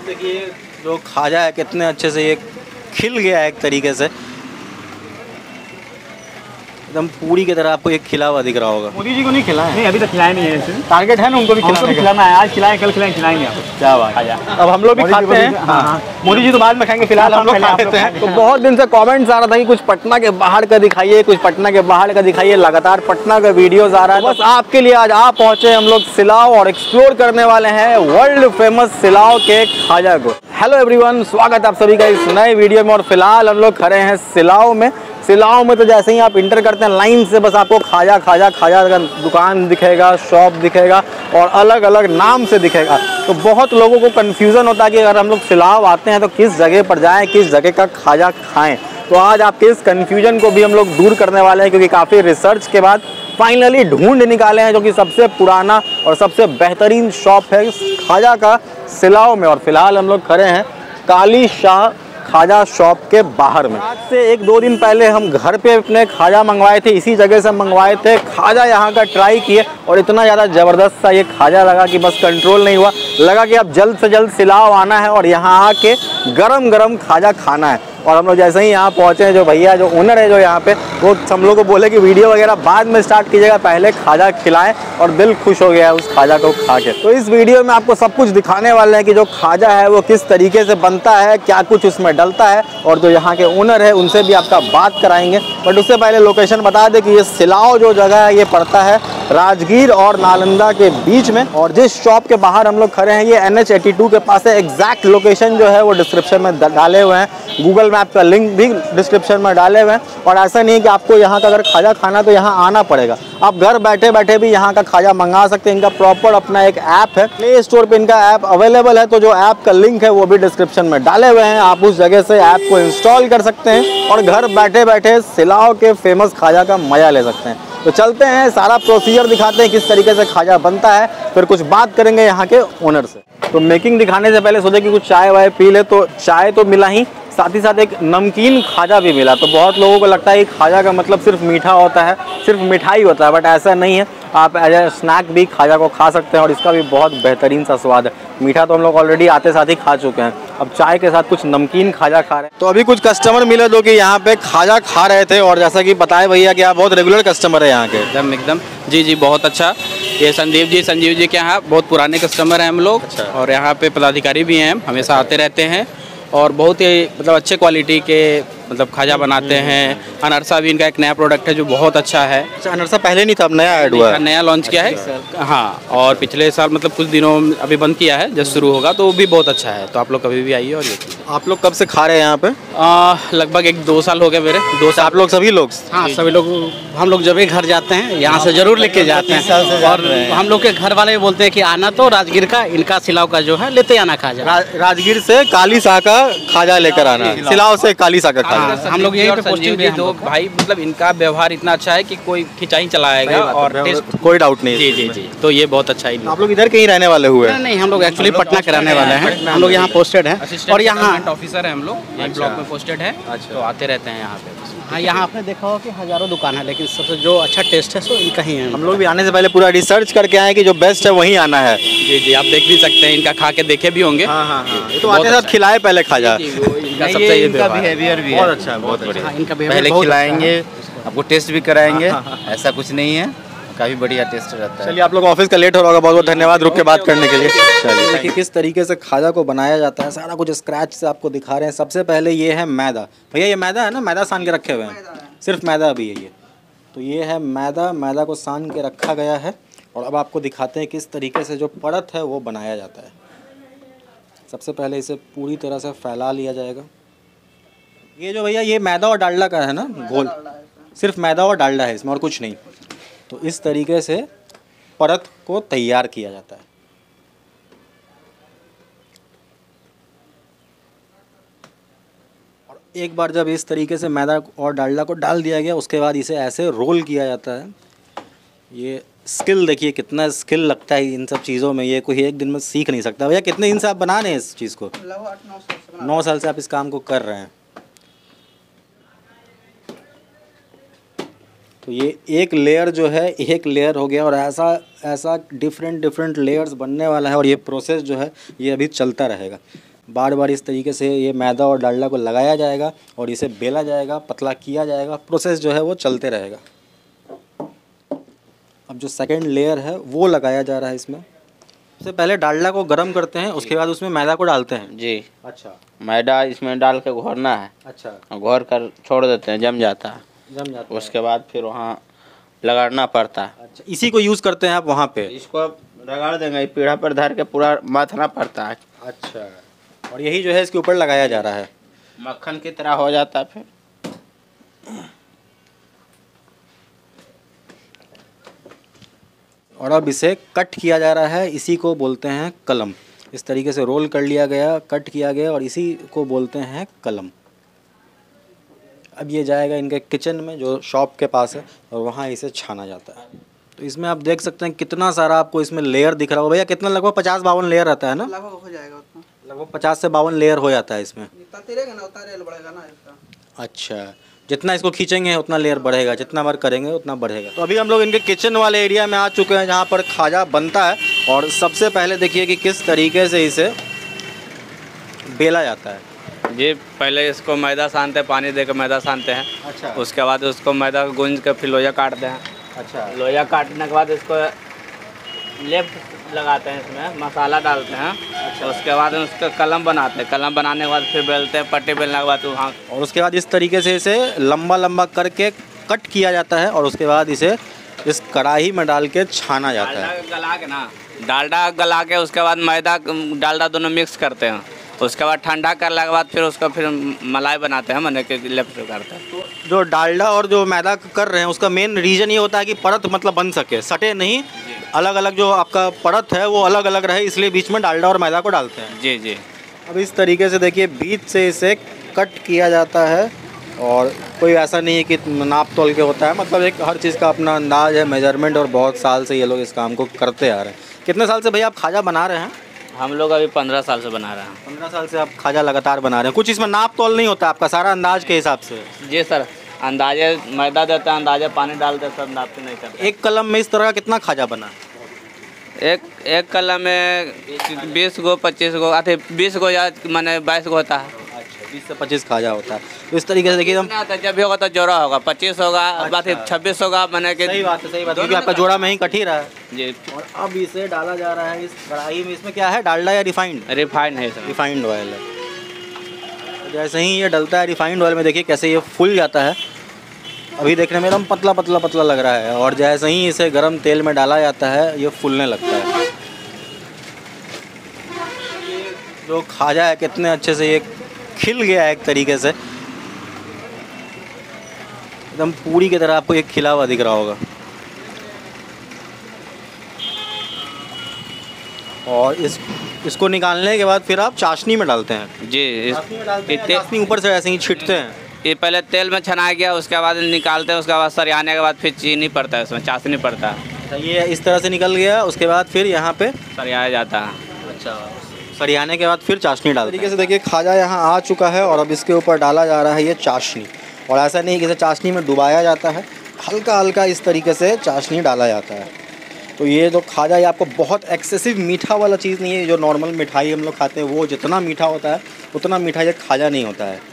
देखिए जो खाजा है कितने अच्छे से ये खिल गया है एक तरीके से, एकदम पूरी की तरह आपको एक खिला हुआ दिख रहा होगा। मोदी जी को नहीं खिलाया? नहीं, अभी तक खिलाया नहीं है ऐसे। टारगेट है ना उनको भी खिलाना है। आज खिलाएं, कल खिलाएंगे आपको। क्या बात है। अब हम लोग भी खाते हैं। हाँ। मोदी जी तो बाद में खाएंगे, फिलहाल हम लोग खा लेते हैं। तो बहुत दिन से कमेंट्स आ रहा था कि कुछ पटना के बाहर का दिखाइए, कुछ पटना के बाहर का दिखाइए। लगातार पटना का वीडियोस आ रहा है। बस आपके लिए आज आप पहुंचे हम लोग सिलाव और एक्सप्लोर करने वाले हैं वर्ल्ड फेमस सिलाव के खाजा को। हेलो एवरीवन, स्वागत है आप सभी का इस नए वीडियो में। और फिलहाल हम लोग खड़े हैं सिलाव में। सिलाव में तो जैसे ही आप इंटर करते हैं लाइन से बस आपको खाजा खाजा खाजा का दुकान दिखेगा, शॉप दिखेगा और अलग अलग नाम से दिखेगा। तो बहुत लोगों को कन्फ्यूज़न होता है कि अगर हम लोग सिलाव आते हैं तो किस जगह पर जाएं, किस जगह का खाजा खाएं। तो आज आपके इस कन्फ्यूजन को भी हम लोग दूर करने वाले हैं, क्योंकि काफ़ी रिसर्च के बाद फाइनली ढूंढ निकाले हैं जो कि सबसे पुराना और सबसे बेहतरीन शॉप है खाजा का सिलाव में। और फिलहाल हम लोग खड़े हैं काली शाह खाजा शॉप के बाहर में। आज से 1-2 दिन पहले हम घर पे अपने खाजा मंगवाए थे, इसी जगह से मंगवाए थे। खाजा यहाँ का ट्राई किए और इतना ज़्यादा ज़बरदस्त सा ये खाजा लगा कि बस कंट्रोल नहीं हुआ। लगा कि अब जल्द से जल्द सिलाव आना है और यहाँ आके गरम गरम खाजा खाना है। और हम लोग जैसे ही यहाँ पहुँचे, जो भैया जो ओनर है जो यहाँ पे, वो हम लोग को बोले कि वीडियो वगैरह बाद में स्टार्ट कीजिएगा, पहले खाजा खिलाएं। और दिल खुश हो गया है उस खाजा को खा के। तो इस वीडियो में आपको सब कुछ दिखाने वाले हैं कि जो खाजा है वो किस तरीके से बनता है, क्या कुछ उसमें डलता है, और जो यहाँ के ओनर है उनसे भी आपका बात कराएंगे। बट उससे पहले लोकेशन बता दें कि ये सिलाव जो जगह है ये पड़ता है राजगीर और नालंदा के बीच में। और जिस शॉप के बाहर हम लोग खड़े हैं ये NH 82 के पास है। एग्जैक्ट लोकेशन जो है वो डिस्क्रिप्शन में डाले हुए हैं, गूगल मैप का लिंक भी डिस्क्रिप्शन में डाले हुए हैं। और ऐसा नहीं है कि आपको यहाँ का अगर खाजा खाना तो यहाँ आना पड़ेगा, आप घर बैठे बैठे भी यहाँ का खाजा मंगा सकते हैं। इनका प्रॉपर अपना एक ऐप है, प्ले स्टोर पे इनका ऐप अवेलेबल है। तो जो ऐप का लिंक है वो भी डिस्क्रिप्शन में डाले हुए हैं, आप उस जगह से ऐप को इंस्टॉल कर सकते हैं और घर बैठे बैठे सिलाव के फेमस खाजा का मजा ले सकते हैं। तो चलते हैं, सारा प्रोसीजर दिखाते हैं किस तरीके से खाजा बनता है, फिर कुछ बात करेंगे यहाँ के ओनर से। तो मेकिंग दिखाने से पहले सोचे कि कुछ चाय वाय पी ले, तो चाय तो मिला ही, साथ ही साथ एक नमकीन खाजा भी मिला। तो बहुत लोगों को लगता है कि खाजा का मतलब सिर्फ मीठा होता है, सिर्फ मिठाई होता है, बट ऐसा नहीं है। आप एज ए स्नैक भी खाजा को खा सकते हैं और इसका भी बहुत बेहतरीन सा स्वाद है। मीठा तो हम लोग ऑलरेडी आते साथ ही खा चुके हैं, अब चाय के साथ कुछ नमकीन खाजा खा रहे हैं। तो अभी कुछ कस्टमर मिले जो कि यहाँ पे खाजा खा रहे थे, और जैसा कि बताए भैया कि आप बहुत रेगुलर कस्टमर है यहाँ के। एकदम जी, बहुत अच्छा। ये संजीव जी के यहाँ बहुत पुराने कस्टमर हैं हम लोग। अच्छा। और यहाँ पे पदाधिकारी भी हैं, हमेशा आते रहते हैं और बहुत ही मतलब अच्छे क्वालिटी के मतलब खाजा बनाते हैं। अनरसा भी इनका एक नया प्रोडक्ट है जो बहुत अच्छा है। अच्छा, अनरसा पहले नहीं था, अब नया ऐड हुआ है, नया लॉन्च किया है। हाँ, और पिछले साल मतलब कुछ दिनों अभी बंद किया है, जब शुरू होगा तो वो भी बहुत अच्छा है। तो आप लोग कभी भी आइए। और ये आप लोग कब से खा रहे हैं यहाँ पे? लगभग 1-2 साल हो गए मेरे। 2 साल। आप लोग सभी लोग? हाँ, सभी लोग। हम लोग जब भी घर जाते हैं यहाँ से जरूर लेके जाते हैं। और हम लोग के घर वाले बोलते हैं कि आना तो राजगीर का इनका सिलाव का जो है लेते आना खाजा। राजगीर से काली शाह का खाजा लेकर आना, सिलाव से काली शाह का खाजा। हम लोग यही संजीव जी दो भाई, मतलब इनका व्यवहार इतना अच्छा है कि कोई खिंचाई चलाएगा और टेस्ट कोई डाउट नहीं। जी। तो ये बहुत अच्छा ही। आप लोग इधर कहीं रहने वाले हुए? नहीं, हम लोग एक्चुअली पटना के रहने वाले हैं। हम लोग यहाँ पोस्टेड हैं और यहाँ ऑफिसर है हम लोग, एक ब्लॉक में पोस्टेड है। तो आते रहते हैं यहाँ पे। हाँ, यहाँ आपने देखा हो कि हजारों दुकान है, लेकिन सबसे जो अच्छा टेस्ट है सो इनका ही है। हम लोग भी आने से पहले पूरा रिसर्च करके आए कि जो बेस्ट है वहीं आना है। जी, आप देख भी सकते हैं, इनका खा के देखे भी होंगे। हाँ। ये तो आते साथ खिलाए पहले खाजा। इनका सबसे बिहेवियर भी बहुत अच्छा है, बहुत बढ़िया। इनका पहले खिलाएंगे, आपको टेस्ट भी कराएंगे, ऐसा कुछ नहीं है, काफ़ी बढ़िया टेस्ट रहता है। चलिए, आप लोग ऑफिस का लेट हो रहा होगा, बहुत बहुत धन्यवाद रुक के बात करने के लिए। चलिए, देखिए किस तरीके से खाजा को बनाया जाता है, सारा कुछ स्क्रैच से आपको दिखा रहे हैं। सबसे पहले ये है मैदा। भैया ये मैदा है ना, मैदा सान के रखे हुए हैं, सिर्फ मैदा अभी है ये। तो ये है मैदा को सान के रखा गया है। और अब आपको दिखाते हैं किस तरीके से जो परत है वो बनाया जाता है। सबसे पहले इसे पूरी तरह से फैला लिया जाएगा। ये जो भैया ये मैदा और डालडा का है ना घोल, सिर्फ मैदा और डालडा है इसमें और कुछ नहीं। तो इस तरीके से परत को तैयार किया जाता है। और एक बार जब इस तरीके से मैदा और डालडा को डाल दिया गया, उसके बाद इसे ऐसे रोल किया जाता है। ये स्किल देखिए, कितना स्किल लगता है इन सब चीज़ों में, ये कोई एक दिन में सीख नहीं सकता। भैया कितने दिन से आप बना रहे हैं इस चीज़ को? 9 साल से आप इस काम को कर रहे हैं। तो ये एक लेयर जो है, एक लेयर हो गया और ऐसा डिफरेंट लेयर्स बनने वाला है। और ये प्रोसेस जो है ये अभी चलता रहेगा। बार बार इस तरीके से ये मैदा और डालडा को लगाया जाएगा और इसे बेला जाएगा, पतला किया जाएगा। प्रोसेस जो है वो चलते रहेगा। अब जो सेकंड लेयर है वो लगाया जा रहा है इसमें। सबसे पहले डालडा को गर्म करते हैं, उसके बाद उसमें मैदा को डालते हैं। जी। अच्छा, मैदा इसमें डाल के घोरना है। अच्छा, घोर कर छोड़ देते हैं, जम जाता है। जम जाता है। उसके बाद फिर वहाँ लगाना पड़ता है। अच्छा, इसी को यूज़ करते हैं आप वहाँ पे? इसको रगड़ देंगे, पीढ़ा पर धर के पूरा मथना पड़ता है। अच्छा, और यही जो है इसके ऊपर लगाया जा रहा है। मक्खन की तरह हो जाता है फिर। और अब इसे कट किया जा रहा है, इसी को बोलते हैं कलम। इस तरीके से रोल कर लिया गया, कट किया गया और इसी को बोलते हैं कलम। अब ये जाएगा इनके किचन में जो शॉप के पास है और वहाँ इसे छाना जाता है। तो इसमें आप देख सकते हैं कितना सारा आपको इसमें लेयर दिख रहा होगा। भैया कितना, लगभग 50-52 लेयर रहता है ना? लगभग हो जाएगा उतना, लगभग 50 से 52 लेयर हो जाता है इसमें। जितना तेरेगा ना उतना रेल बढ़ेगा ना इसका। अच्छा, जितना इसको खींचेंगे उतना लेयर बढ़ेगा, जितना बार करेंगे उतना बढ़ेगा। तो अभी हम लोग इनके किचन वाले एरिया में आ चुके हैं जहाँ पर खाजा बनता है। और सबसे पहले देखिए कि किस तरीके से इसे बेला जाता है। जी, पहले इसको मैदा सानते हैं, पानी देकर मैदा सानते हैं। अच्छा, उसके बाद उसको मैदा गूंज कर फिर लोया काटते हैं। अच्छा, लोया काटने के बाद इसको लेफ्ट लगाते हैं, इसमें मसाला डालते हैं। अच्छा। उसके बाद उसका कलम बनाते हैं। कलम बनाने के बाद फिर बेलते हैं, पट्टी बेलने के बाद वहाँ। और उसके बाद इस तरीके से इसे लंबा लंबा करके कट किया जाता है और उसके बाद इसे इस कढ़ाई में डाल के छाना जाता है। गला के ना, डालडा गला के उसके बाद मैदा डालडा दोनों मिक्स करते हैं। उसके बाद ठंडा करने के बाद फिर उसका फिर मलाई बनाते हैं, मैंने के लेफ्ट करते हैं। तो जो डालडा और जो मैदा कर रहे हैं उसका मेन रीज़न ये होता है कि परत मतलब बन सके, सटे नहीं, अलग अलग जो आपका परत है वो अलग अलग रहे, इसलिए बीच में डालडा और मैदा को डालते हैं। जी जी। अब इस तरीके से देखिए बीच से इसे कट किया जाता है और कोई ऐसा नहीं है कि नाप तोल के होता है, मतलब एक हर चीज़ का अपना अंदाज है, मेजरमेंट। और बहुत साल से ये लोग इस काम को करते आ रहे हैं। कितने साल से भैया आप खाजा बना रहे हैं? हम लोग अभी 15 साल से बना रहे हैं। 15 साल से आप खाजा लगातार बना रहे हैं। कुछ इसमें नाप तोल नहीं होता आपका, सारा अंदाज के हिसाब से? जी सर, अंदाजे मैदा देते हैं, अंदाजे पानी डालते हैं, सब नापते नहीं करते। एक कलम में इस तरह का कितना खाजा बना? एक कलम में 20 गो 25 गो, 20 गो या मैंने 22 गो होता है। अच्छा, 20 से 25 खाजा होता है। तो इस तरीके से देखिए हम, जब भी होगा तो जोड़ा होगा, 25 होगा, बात 26 होगा, मैंने कि सही बात है, सही बात है, क्योंकि आपका जोड़ा में ही कट ही रहा है जी। और अब इसे डाला जा रहा है इस कढ़ाई में। इसमें क्या है, डालडा या रिफाइंड? रिफाइंड है सर, रिफाइंड ऑयल है। जैसे ही ये डलता है रिफाइंड ऑयल में, देखिए कैसे ये फूल जाता है। अभी देखने में एकदम पतला पतला पतला लग रहा है और जैसे ही इसे गर्म तेल में डाला जाता है ये फूलने लगता है। जो खाजा है कितने अच्छे से ये खिल गया है एक तरीके से, एकदम पूरी की तरह आपको ये खिला हुआ दिख रहा होगा। और इसको निकालने के बाद फिर आप चाशनी में डालते हैं? जी। चाशनी में डालते हैं, चाशनी ऊपर से ऐसे ही छिटते हैं? ये पहले तेल में छनाया गया, उसके बाद निकालते हैं, उसके बाद सरियाने के बाद फिर चीनी पड़ता है, उसमें चाशनी पड़ता है। ये इस तरह से निकल गया, उसके बाद फिर यहाँ पे सरियाया जाता है। अच्छा, सरियाने के बाद फिर चाशनी डालते हैं। तरीके से देखिए खाजा यहाँ आ चुका है और अब इसके ऊपर डाला जा रहा है ये चाशनी। और ऐसा नहीं कि इसे चाशनी में डुबाया जाता है, हल्का हल्का इस तरीके से चाशनी डाला जाता है। तो ये जो खाजा ये आपको बहुत एक्सेसिव मीठा वाला चीज़ नहीं है। जो नॉर्मल मिठाई हम लोग खाते हैं वो जितना मीठा होता है उतना मीठा ये खाजा नहीं होता है।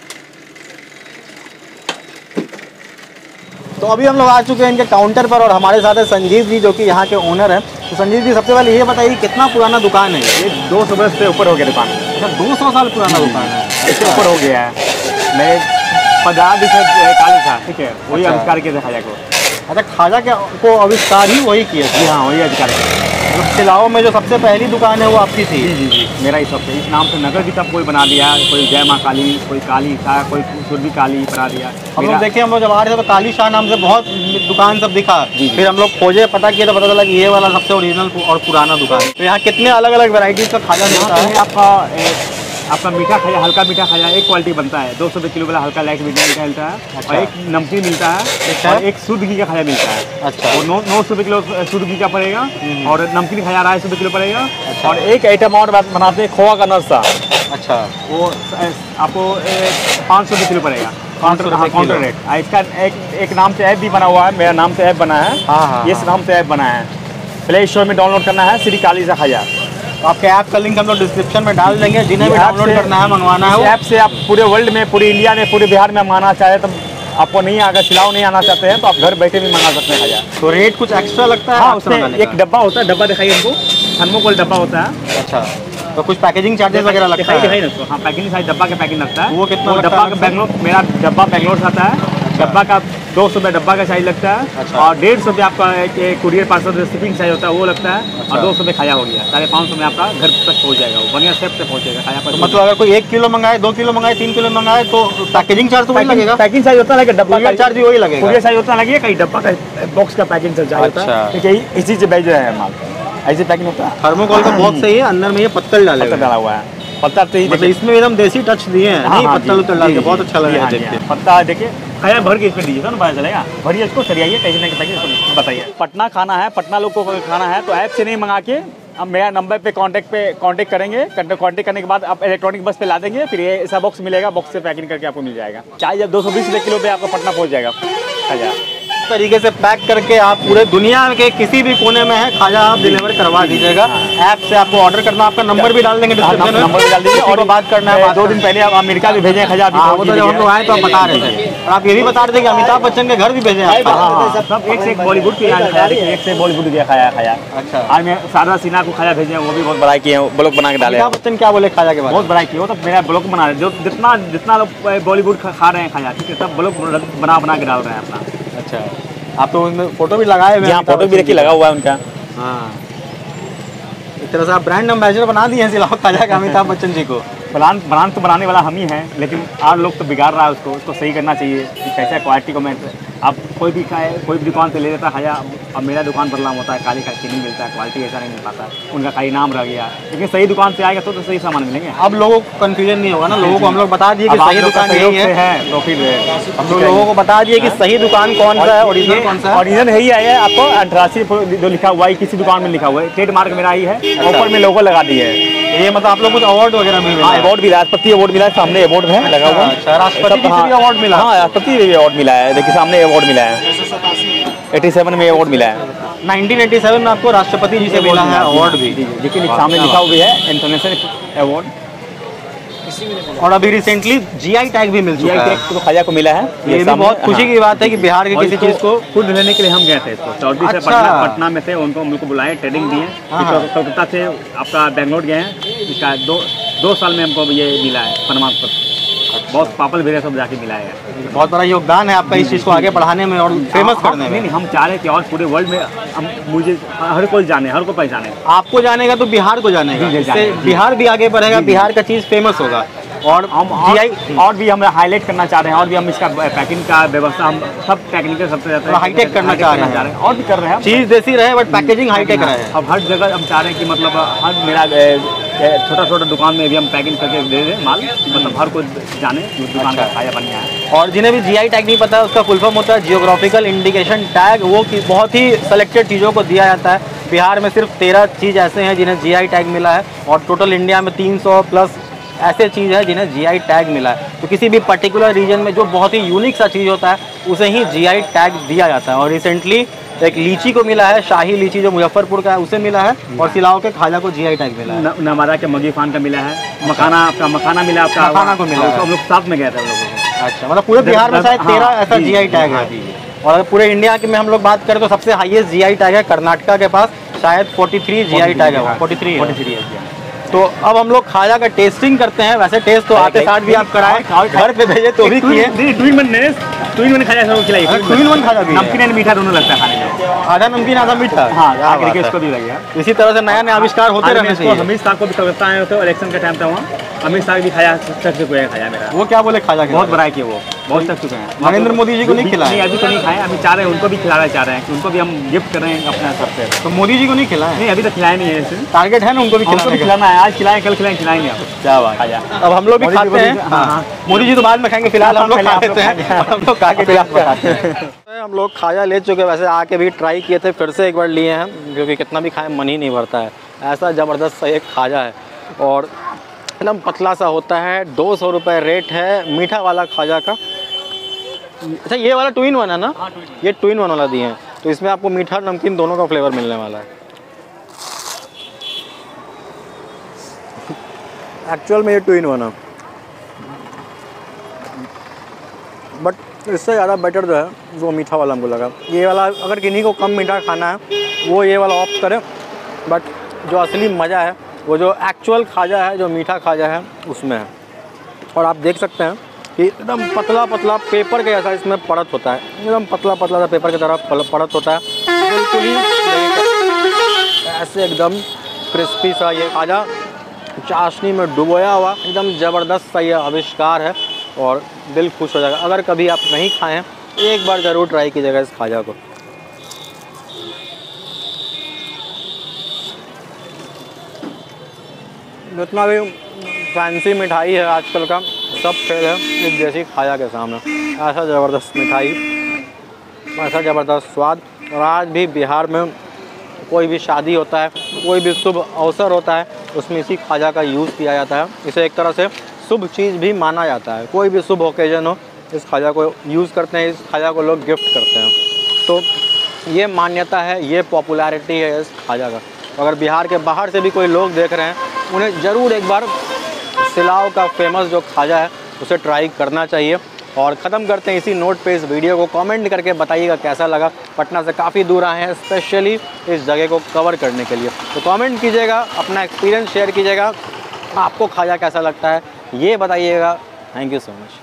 तो अभी हम लोग आ चुके हैं इनके काउंटर पर और हमारे साथ है संजीव जी जो कि यहाँ के ओनर हैं। तो संजीव जी सबसे पहले ये बताइए कितना पुराना दुकान है? ये 200 वर्ष से ऊपर हो गया दुकान। अच्छा, 200 साल पुराना दुकान है, इससे ऊपर हो गया है। मैं 50 से 41 था, ठीक है, वही अच्छा। आविष्कार किए थे खाजा को। अच्छा, खाजा को आविष्कार ही वही किए थे? जी हाँ, वही आविष्कार किया। तो सिलाओ में जो सबसे पहली दुकान है वो आपकी थी? जी जी जी, मेरा ही सबसे। इस नाम से नगर की सब कोई बना दिया, कोई जय माँ काली, कोई काली शाह, कोई सुरभि काली बना दिया। हम लोग देखे, हम लोग जब आ रहे थे तो काली शाह नाम से बहुत दुकान सब दिखा। फिर हम लोग खोजे, पता किया तो पता चला कि ये वाला सबसे ओरिजिनल और पुराना दुकान है। तो यहाँ कितने अलग अलग वैरायटीज़ का खाजा मिलता है? आपका मीठा खाजा, हल्का मीठा खाजा एक क्वालिटी बनता है, 200 रुपये किलो वाला हल्का लाइट मीठा मिलता है। अच्छा। और एक नमकीन मिलता है और एक शुद्ध घी का खाजा मिलता है। अच्छा, वो 900 रुपये किलो शुद्ध घी का पड़ेगा और नमकीन खाजा 250 रुपये किलो पड़ेगा। अच्छा। और एक आइटम और बनाते हैं खोआ का नशा। अच्छा, वो आपको 500 रुपये किलो पड़ेगा, काउंटर रेट। इसका एक नाम से ऐप भी बना हुआ है, मेरा नाम से ऐप बना है। हाँ हाँ, इस नाम से ऐप बना है, प्ले स्टोर में डाउनलोड करना है, श्री काली सा खाजा। आपके ऐप का लिंक हम लोग डिस्क्रिप्शन में डाल देंगे, जिन्हें भी डाउनलोड करना है, मंगवाना है, ऐप से आप पूरे वर्ल्ड में, पूरे इंडिया में, पूरे बिहार में मंगाना चाहे तो आपको नहीं आएगा, सिलाओ नहीं आना चाहते हैं तो आप घर बैठे भी मंगा सकते हैं खाजा। तो रेट कुछ एक्स्ट्रा लगता है? हाँ, उसमें एक डब्बा होता है, डब्बा दिखाइए हमको, थर्मोकोल डब्बा होता है। अच्छा, तो कुछ पैकेजिंग चार्जेस वगैरह लगता है? दिखाई ना, हाँ पैकिंग साइज डब्बा का पैकिंग लगता है। वो कितना लगता डब्बा है? का बेंगलोर, मेरा डब्बा बेंगलोर से आता है। डब्बा का 200 रुपये डब्बा का चार्ज लगता है। अच्छा। और 150 रुपये आपका एक कुरियर पार्सल शिपिंग चार्ज होता है, वो लगता है। और 200 रुपये खाया हो गया, 550 में आपका घर तक पहुँच जाएगा, वो बढ़िया सेफ से पहुँचेगा खाया पर। तो मतलब अगर कोई 1 किलो मंगाए, 2 किलो मंगाए, 3 किलो मंगाए तो पैकेजिंग चार्ज तो वही लगेगा? पैकिंग चार्ज होता है, डब्बा कुरियर चार्ज भी वही लगेगा? कुरियर चार्ज होता है, कहीं डब्बा का बॉक्स का पैकिंग चार्ज होता है। देखिए इसी से भेज रहे हैं माल, ऐसी पैकिंग होता है। थर्मोकोल का बॉक्स है ये, अंदर में ये पत्तल डाला हुआ है। पत्ता तो मतलब इसमें एकदम देसी टच दिए हैं, नहीं पत्तल उत्तल डाल के, बहुत अच्छा लगा देख के। पत्ता देखिए, खाया भर के इसमें दीजिए ना, पता चलेगा। भरिए इसको, सरियाइए, कैसे ना कैसे बताइए। पटना खाना है, पटना लोग को खाना है तो ऐप से नहीं मंगा के हम मेरा नंबर पे कांटेक्ट करेंगे। कांटेक्ट करने के बाद आप इलेक्ट्रॉनिक बस पे ला देंगे, फिर ये ऐसा बॉक्स मिलेगा, बॉक्स से पैकिंग करके आपको मिल जाएगा। चाहे जब 220 रुपये किलो पे आपको पटना पहुँच जाएगा खाजा। तरीके से पैक करके आप पूरे दुनिया के किसी भी कोने में है खाजा आप डिलीवर करवा दीजिएगा। ऐप से आपको ऑर्डर करना, आपका नंबर भी डाल देंगे डिस्क्रिप्शन में, नंबर भी डाल दीजिए। और बात करना है, 2 दिन पहले आप अमेरिका भी भेजे खाजा। वो तो जब हम लोग आए तो आप बता रहे थे, और आप ये भी बता रहे थे कि अमिताभ बच्चन के घर भी भेजे हैं। सब एक से एक बॉलीवुड के खाया, एक से बॉलीवुड दिया खाया। अच्छा, आज मैं शारदा सिन्हा को खाया भेजे, वो भी बहुत बड़ाई किए, ब्लॉग बना के डाले। अमिताभ बच्चन क्या बोले खाजा के बाद? बहुत बड़ाई की, वो तो मेरा ब्लॉग बना रहे, जो जितना लोग बॉलीवुड खा रहे हैं खाया, ठीक है, सब ब्लॉग बना के डाल रहे हैं अपना। अच्छा, आप तो उनमें फोटो भी लगाए हुए हैं? यहाँ फोटो भी रखी लगा हुआ है उनका। हाँ, एक तरह से आप ब्रांड एम्बेसडर बना दिए हैं सिलाओ खाजा का अमिताभ बच्चन जी को। ब्रांड तो बनाने वाला हम ही हैं, लेकिन और लोग तो बिगाड़ रहा है उसको सही करना चाहिए कि कैसे क्वालिटी को। मैं आप कोई भी दुकान से ले लेता खाया, अब मेरा दुकान बदलाव होता है, काली चीनी मिलता है, क्वालिटी ऐसा नहीं मिल पाता, उनका खाली नाम रह गया। लेकिन सही दुकान से आएगा तो सही सामान मिलेंगे। अब लोगों को कंफ्यूजन नहीं होगा ना, लोगों को हम लोग बता दिए कि सही दुकान यही है, तो फिर हम लोगों को बता दिए कि सही दुकान कौन सा है, ओरिजिनल कौन सा है। ओरिजिनल यही है, आपको 88 जो लिखा हुआ है, किसी दुकान में लिखा हुआ है, ट्रेडमार्क मेरा ही है, ऊपर में लोगो लगा दिए है। ये मतलब आप लोग कुछ अवार्ड वगैरह मिल रहा है? अवार्ड भी, राष्ट्रपति अवार्ड मिला है, सामने अवार्ड है लगा हुआ। राष्ट्रपति जी से भी अवार्ड मिला? हाँ, राष्ट्रपति भी अवार्ड मिला है, देखिए सामने अवार्ड मिला है, 87 में अवार्ड मिला है। 1987 में आपको राष्ट्रपति जी से मिला है अवार्ड भी, लेकिन सामने लिखा हुआ है इंटरनेशनल अवार्ड। और अभी रिसेंटली जीआई टैग भी मिल चुका है। तो खाजा को मिला है। ये भी बहुत खुशी की बात है कि बिहार के किसी चीज़ को खुद लेने के लिए हम गए थे इसको, चौधरी से पटना में थे, उनको हम लोग को बुलाए, ट्रेनिंग दिए। कोलकाता से आपका बेंगलोर गए हैं, इसका 2 साल में हमको ये मिला है प्रमाण पत्र। बहुत पापल भेजे सब जाके मिला है। बहुत बड़ा योगदान है आपका इस चीज़ को आगे बढ़ाने में और फेमस करने में। नहीं, हम चाह रहे हैं कि और पूरे वर्ल्ड में मुझे हर कोई जाने, हर कोई पहचाने। आपको जानेगा तो बिहार को जानेगा, इससे बिहार भी आगे बढ़ेगा, बिहार का चीज़ फेमस होगा। और हम और भी हम हाईलाइट करना चाह रहे हैं, और भी हम इसका पैकिंग का व्यवस्था हम सब टेक्निकल सबसे ज़्यादा हाईटेक करना चाह रहे हैं, और भी कर रहे हैं। चीज़ देसी रहे बट पैकेजिंग हाईटेक रहे। अब हर जगह हम चाह रहे हैं कि मतलब हर मेरा छोटा दुकान में भी हम पैकिंग करके दे दें माल, मतलब हर कोई जाने दुकान का खाया बढ़िया है। और जिन्हें भी जीआई टैग नहीं पता है, उसका फुल फॉर्म होता है जियोग्राफिकल इंडिकेशन टैग। वो बहुत ही सेलेक्टेड चीज़ों को दिया जाता है। बिहार में सिर्फ 13 चीज़ ऐसे हैं जिन्हें जीआई टैग मिला है, और टोटल इंडिया में 300 प्लस ऐसे चीज़ है जिन्हें जीआई टैग मिला है। तो किसी भी पर्टिकुलर रीजन में जो बहुत ही यूनिक सा चीज़ होता है उसे ही जीआई टैग दिया जाता है। और रिसेंटली एक लीची को मिला है, शाही लीची जो मुजफ्फरपुर का है उसे मिला है, और सिलाओ के खाजा को जीआई टैग मिला है। नवादा के मगी फान का मिला है, मखाना मिला, आपका मखाना को मिला है। हम लोग साथ में गए थे हम लोग। अच्छा, मतलब पूरे बिहार में शायद 13 ऐसा जीआई टैग है। और अगर पूरे इंडिया के में हम लोग बात करें तो सबसे हाईएस्ट जीआई टैग है कर्नाटका के पास, शायद 43 जीआई टैग है, 43 है। तो अब हम लोग खाजा का टेस्टिंग करते हैं। वैसे टेस्ट तो आते साथ भी आप कराए, घर पे भेजे तो भी किए। टू इन वन खाजा सबको खिलाई, 2 in 1 खाजा भी, नमकीन एंड मीठा दोनों लगता है खाने में, आधा नमकीन आधा मीठा। हाँ, आगे इसको भी लगेगा। इसी तरह से नया नया आविष्कार होते रहने चाहिए। अमित शाह को भी कलकत्ता आए होते, इलेक्शन का टाइम था वहाँ, अमित शाह भी खाया चख चुके हैं खाया मेरा। वो क्या बोले खाजा के? बहुत बड़ाई किए, वो बहुत चख चुके हैं। नरेंद्र मोदी जी को नहीं खिलाया? नहीं, अभी तो नहीं खाए, अभी चाह रहे हैं उनको भी खिलाना चाह रहे हैं कि उनको भी हम गिफ्ट कर रहे हैं अपने तरफ से। तो मोदी जी को नहीं खिलाया? नहीं, अभी तक खिलाए नहीं है। टारगेट है ना उनको भी खिलाना है, आज खिलाएं, कल खिलाएंगे आप। क्या बात है। अब हम लोग भी खाते हैं। हाँ, मोदी जी तो बाद में खाएंगे, फिलहाल हम लोग खा लेते हैं। हम लोग खा के हम लोग खाजा ले चुके, वैसे आके भी ट्राई किए थे, फिर से एक बार लिए हैं, क्योंकि कितना भी खाएं मन ही नहीं भरता है। ऐसा ज़बरदस्त सा एक खाजा है और एकदम पतला सा होता है। 200 रुपये रेट है मीठा वाला खाजा का। अच्छा, ये वाला 2 in 1 है ना? ये 2 in 1 वाला दिए हैं, तो इसमें आपको मीठा नमकीन दोनों का फ्लेवर मिलने वाला है। एक्चुअल में ये 2 in 1 है, बट इससे ज़्यादा बेटर जो है वो मीठा वाला हमको लगा। ये वाला अगर किन्हीं को कम मीठा खाना है वो ये वाला ऑप्ट करें, बट जो असली मज़ा है वो जो एक्चुअल खाजा है, जो मीठा खाजा है उसमें है। और आप देख सकते हैं कि एकदम पतला पतला पेपर के जैसा इसमें परत होता है, एकदम पतला पतला सा पेपर की तरह परत होता है, बिल्कुल ही ऐसे एकदम क्रिस्पी सा ये खाजा चाशनी में डुबोया हुआ, एकदम ज़बरदस्त सा ये आविष्कार है और दिल खुश हो जाएगा। अगर कभी आप नहीं खाएं हैं एक बार ज़रूर ट्राई कीजिएगा इस खाजा को। जितना भी फैंसी मिठाई है आजकल का सब फेल है एक देसी खाजा के सामने। ऐसा ज़बरदस्त मिठाई, ऐसा ज़बरदस्त स्वाद। और आज भी बिहार में कोई भी शादी होता है, कोई भी शुभ अवसर होता है, उसमें इसी खाजा का यूज़ किया जाता है। इसे एक तरह से शुभ चीज़ भी माना जाता है। कोई भी शुभ ओकेजन हो इस खाजा को यूज़ करते हैं, इस खाजा को लोग गिफ्ट करते हैं। तो ये मान्यता है, ये पॉपुलैरिटी है इस खाजा का। अगर बिहार के बाहर से भी कोई लोग देख रहे हैं उन्हें ज़रूर एक बार सिलाव का फेमस जो खाजा है उसे ट्राई करना चाहिए। और ख़त्म करते हैं इसी नोट पे इस वीडियो को। कमेंट करके बताइएगा कैसा लगा। पटना से काफ़ी दूर आए हैं स्पेशली इस जगह को कवर करने के लिए, तो कमेंट कीजिएगा, अपना एक्सपीरियंस शेयर कीजिएगा, आपको खाजा कैसा लगता है ये बताइएगा। Thank you so much.